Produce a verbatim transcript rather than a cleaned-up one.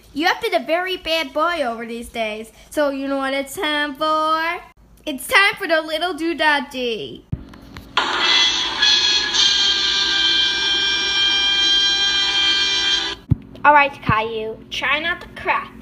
You have been a very bad boy over these days. So you know what it's time for? It's time for the little doodaddy. Alright, Caillou, try not to crack.